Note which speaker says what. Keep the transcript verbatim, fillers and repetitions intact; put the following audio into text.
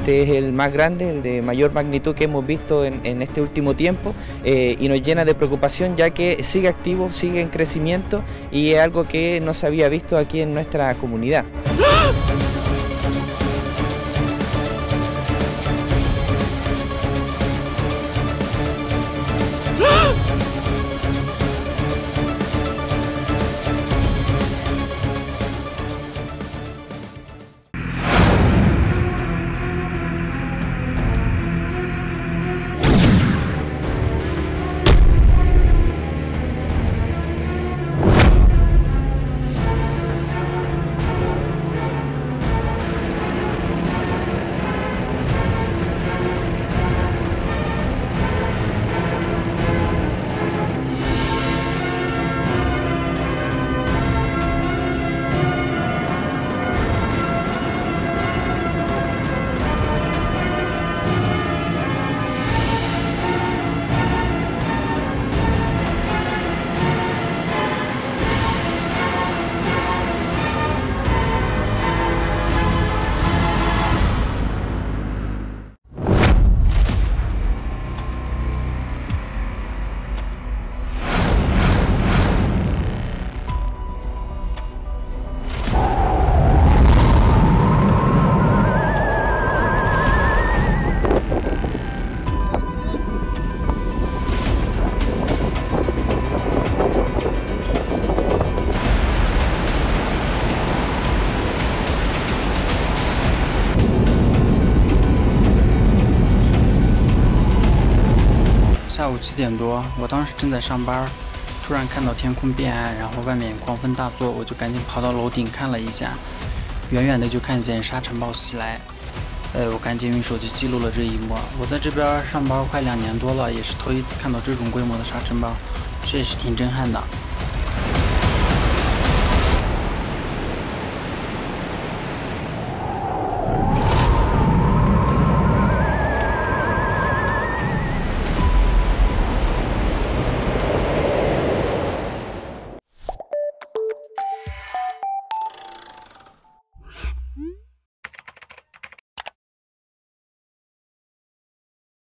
Speaker 1: Este es el más grande, el de mayor magnitud que hemos visto en, en este último tiempo eh, y nos llena de preocupación ya que sigue activo, sigue en crecimiento y es algo que no se había visto aquí en nuestra comunidad.
Speaker 2: 下午七点多，我当时正在上班，突然看到天空变暗，然后外面狂风大作，我就赶紧跑到楼顶看了一下，远远的就看见沙尘暴袭来，呃，我赶紧用手机记录了这一幕。我在这边上班快两年多了，也是头一次看到这种规模的沙尘暴，这也是挺震撼的。